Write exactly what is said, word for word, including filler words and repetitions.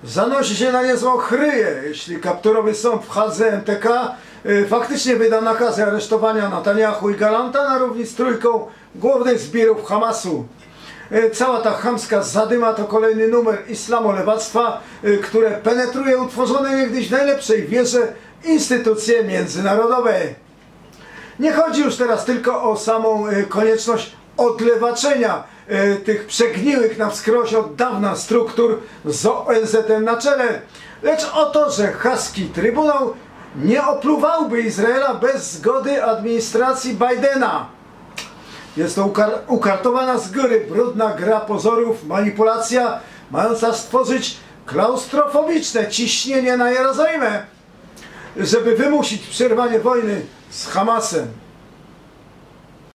zanosi się na niezłą chryję, jeśli kapturowy sąd w Hadze M T K y, faktycznie wyda nakazy aresztowania Netanyahu i Galanta na równi z trójką głównych zbirów Hamasu. Y, cała ta chamska zadyma to kolejny numer islamolewactwa, y, które penetruje utworzone niegdyś w najlepszej wierze instytucje międzynarodowe. Nie chodzi już teraz tylko o samą y, konieczność odlewaczenia y, tych przegniłych na wskroś od dawna struktur z O N Z em na czele, lecz o to, że haski Trybunał nie opluwałby Izraela bez zgody administracji Bidena. Jest to ukar ukartowana z góry brudna gra pozorów, manipulacja mająca stworzyć klaustrofobiczne ciśnienie na Jerozolimę, żeby wymusić przerwanie wojny z Hamasem.